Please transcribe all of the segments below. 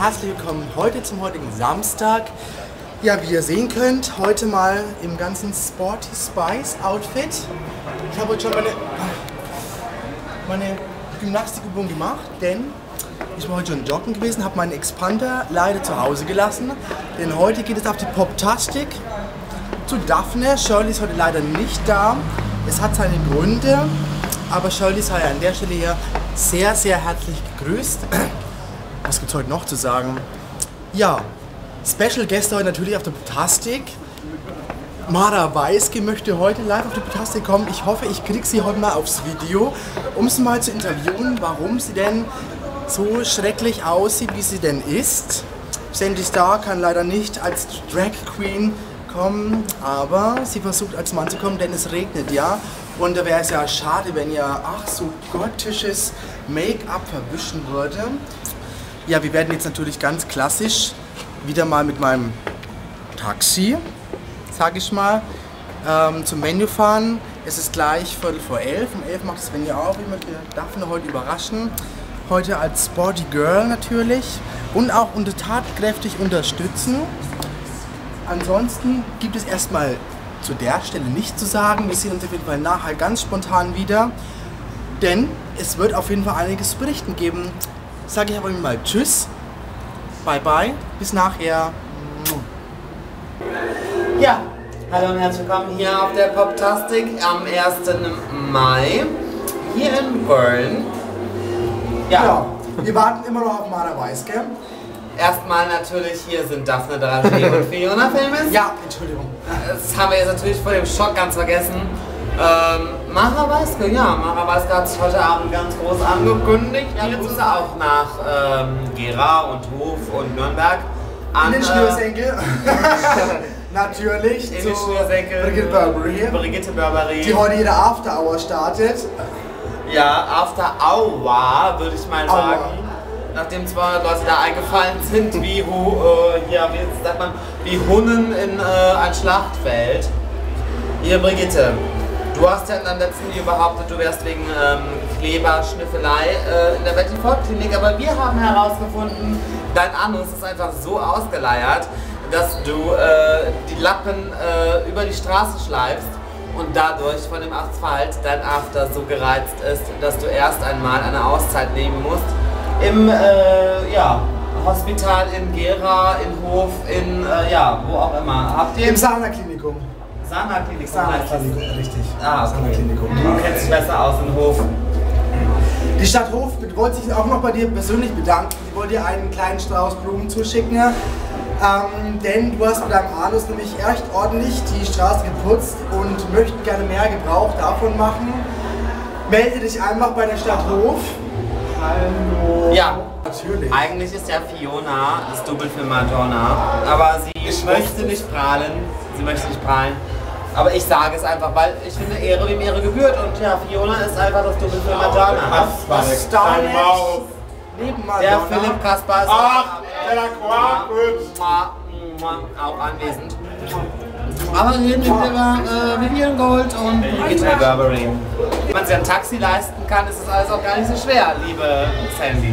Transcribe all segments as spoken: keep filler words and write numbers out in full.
herzlich willkommen heute zum heutigen Samstag. Ja, wie ihr sehen könnt, heute mal im ganzen Sporty Spice Outfit. Ich habe heute schon meine, meine Gymnastikübung gemacht, denn ich war heute schon joggen gewesen, habe meinen Expander leider zu Hause gelassen, denn heute geht es auf die Poptastic zu Daphne. Shirley ist heute leider nicht da. Es hat seine Gründe, aber Shirley sei an der Stelle hier sehr, sehr herzlich gegrüßt. Was gibt es heute noch zu sagen? Ja, Special Gäste heute natürlich auf der Poptastic. Mara Weiske möchte heute live auf die Poptastic kommen. Ich hoffe, ich kriege sie heute mal aufs Video, um sie mal zu interviewen, warum sie denn so schrecklich aussieht, wie sie denn ist. Sandy Star kann leider nicht als Drag Queen kommen, aber sie versucht als Mann zu kommen, denn es regnet ja. Und da wäre es ja schade, wenn ihr ach so gotisches Make-up verwischen würde. Ja, wir werden jetzt natürlich ganz klassisch wieder mal mit meinem Taxi, sage ich mal, ähm, zum Venue fahren. Es ist gleich Viertel vor elf. Um elf macht das Venue auf. Ich möchte Daphne heute überraschen. Heute als Sporty Girl natürlich und auch unter tatkräftig unterstützen. Ansonsten gibt es erstmal zu der Stelle nichts zu sagen. Wir sehen uns auf jeden Fall nachher ganz spontan wieder, denn es wird auf jeden Fall einiges zu berichten geben. Sage ich aber mal Tschüss, bye bye, bis nachher. Ja, hallo und herzlich willkommen hier auf der Poptastic am ersten Mai hier in Köln. Ja. Ja, wir warten immer noch auf Mara Weiske. Erstmal natürlich, hier sind Daphne Draghi und Fiona Famous. Ja, Entschuldigung. Das haben wir jetzt natürlich vor dem Schock ganz vergessen. Ähm, Mara Weiske, ja, Mara Weiske hat sich heute Abend ganz groß angekündigt. Ja, jetzt ist er auch nach ähm, Gera und Hof und Nürnberg an. In den Schnürsenkel. Natürlich. In den Schnürsenkel. Brigitte Burberry. Brigitte Burberry. Die heute ihre After Hour startet. Ja, After Hour, würde ich mal sagen. Aua. Nachdem zweihundert Leute da eingefallen sind, wie, Hu, äh, ja, wie, sagt man, wie Hunnen in äh, ein Schlachtfeld. Hier, Brigitte, du hast ja in deinem letzten Video behauptet, du wärst wegen ähm, Kleberschnüffelei äh, in der Betty Ford Klinik, aber wir haben herausgefunden, dein Anus ist einfach so ausgeleiert, dass du äh, die Lappen äh, über die Straße schleifst und dadurch von dem Asphalt dein After so gereizt ist, dass du erst einmal eine Auszeit nehmen musst. Im äh, ja, Hospital in Gera, in Hof, in äh, ja, wo auch immer. Habt ihr im Sana-Klinikum. Sana-Klinikum. Sana-Klinikum, richtig. Ah, Sana-Klinikum. Du kennst dich besser aus in Hof. Die Stadt Hof wollte sich auch noch bei dir persönlich bedanken. Sie wollte dir einen kleinen Strauß Blumen zuschicken. Ähm, denn du hast mit deinem Anus nämlich echt ordentlich die Straße geputzt und möchten gerne mehr Gebrauch davon machen. Melde dich einfach bei der Stadt Hof. Hallo. Ja, natürlich. Eigentlich ist ja Fiona das Double für Madonna, aber sie ich möchte nicht prahlen. Sie möchte nicht prahlen. Aber ich sage es einfach, weil ich finde Ehre wem Ehre gebührt und ja, Fiona ist einfach das Double für Madonna. Was ist da neben Madonna? Der Philipp Kasper ist Ach, der Quark, auch anwesend. Aber wir reden über äh, Vivian Gold und Brigitte Burberry. Wenn man sich ein Taxi leisten kann, ist das alles auch gar nicht so schwer, liebe Sandy.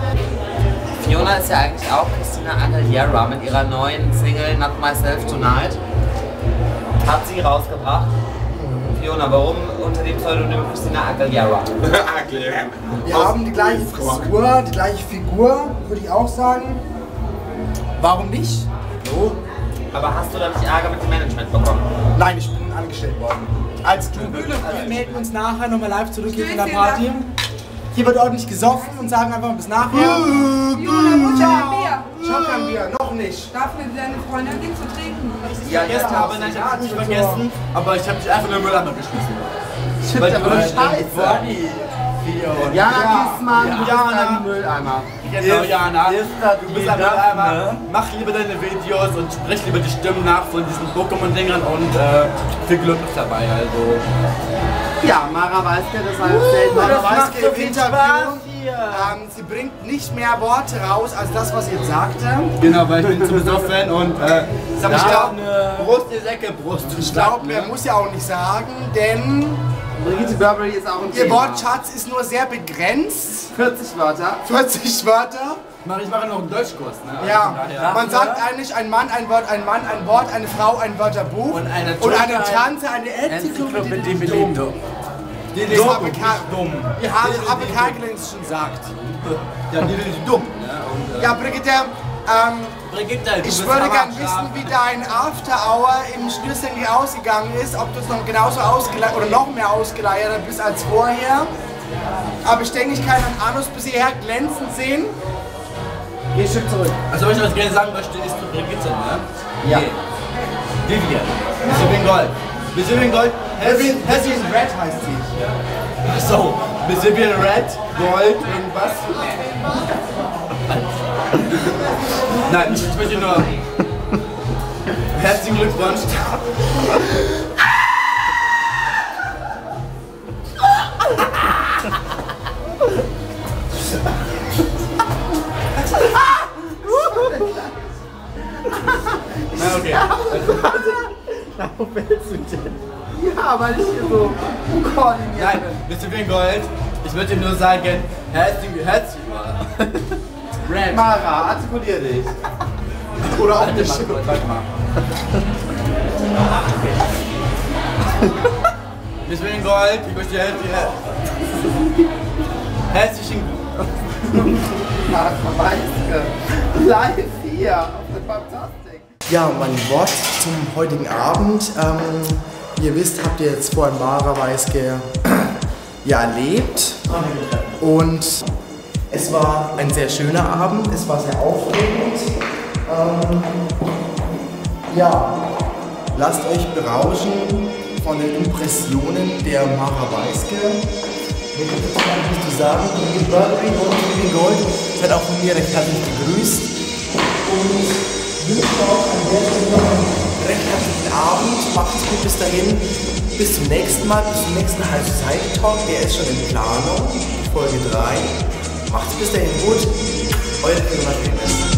Fiona ist ja eigentlich auch Christina Aguilera mit ihrer neuen Single Not Myself Tonight. Hat sie rausgebracht. Fiona, warum unter dem Pseudonym Christina Aguilera? Wir haben die gleiche Frisur, die gleiche Figur, würde ich auch sagen. Warum nicht? So. Aber hast du da nicht Ärger mit dem Management bekommen? Nein, ich bin angestellt worden. Als Club. Wir melden uns nachher nochmal live zurück hier von der Party. Hier wird ordentlich gesoffen und sagen einfach bis nachher. Bier. Schau kein Bier, noch nicht. Darf mir deine Freundin geben zu trinken? Ja, vergessen ja, habe, nein, ich habe nicht vergessen, aber ich habe dich einfach in den Mülleimer geschmissen. Ich finde aber scheiße. Jana Kiesmann, Ja. Jana im Mülleimer. Genau, Jana. ist das Du bist die am Mülleimer. Daphne? Mach lieber deine Videos und sprich lieber die Stimmen nach von diesen Pokémon-Dingern und äh, viel Glück ist dabei. Also. Ja, Mara Weiske, das heißt, Mara Mara Weiske Weiske im Interview. Ähm, sie bringt nicht mehr Worte raus als das, was sie jetzt sagte. Genau, weil ich bin zu besoffen und äh, Aber ich glaube, Brust, die Säcke, Brust. ich glaub, mehr muss ja auch nicht sagen, denn Brigitte Burberry ist auch ein ihr Thema. Wortschatz ist nur sehr begrenzt. vierzig Wörter. vierzig Wörter. Ich mache noch einen Deutschkurs, ne? Also Ja, von daher- man sagt eigentlich ein Mann, ein Wort, ein Mann, ein Wort, eine Frau, ein Wörterbuch Und eine und eine Tante, Tante, eine Enzyklopädie. Enzyklopädie. dumm. Die Das dumm, habe nicht Karl, dumm. ja, habe Die- habe die- Karl Lenz schon gesagt. Ja, die die dumm. Ne? Und, äh, Ja, Brigitte, ähm, Brigitte, du ich bist würde aber gern scharf. wissen, wie dein After Hour im Schnürsenkel ausgegangen ist, ob du es noch genauso ausgeleiert oder noch mehr ausgeleiert bist als vorher. Aber ich denke, ich kann deinen Anus bis hierher glänzend sehen. Geh ein Stück zurück. Also, was ich euch gerne sagen möchte, ist zu Brigitte, ne? Ja. Nee. Vivian. Miss Vivian Gold. Miss Vivian Gold. Herzlichen, herzlichen Red heißt sie. So, Miss Vivian Red, Gold, irgendwas. Nein, ich möchte nur herzlichen Glückwunsch. Na okay. Wo willst du denn? Ja, weil ich hier so koordiniert Nein, Miss Vivian Gold, ich würde dir nur sagen, herzlichen, herzlichen Red. Mara, artikulier dich. Oder auch Warte nicht. mal, kurz, warte mal. Miss Vivian Gold, ich möchte dir herzlichen, herzlichen Mara, weißt live hier auf der Fantastik. Ja, mein Wort zum heutigen Abend. Ähm, ihr wisst, habt ihr jetzt vorhin Mara Weiske ja erlebt. Und es war ein sehr schöner Abend, es war sehr aufregend. Ähm, ja, lasst euch berauschen von den Impressionen der Mara Weiske. Mir gibt es gar nichts zu sagen. Brigitte Burberry und Vivian Gold seid auch von mir recht herzlich begrüßt. Und wünsche euch an der Stelle noch einen recht herzlichen Abend. Macht's gut bis dahin. Bis zum nächsten Mal, bis zum nächsten High Society Talk. Der ist schon in Planung. Folge drei. Macht's bis dahin gut. Euer Firma Fitness.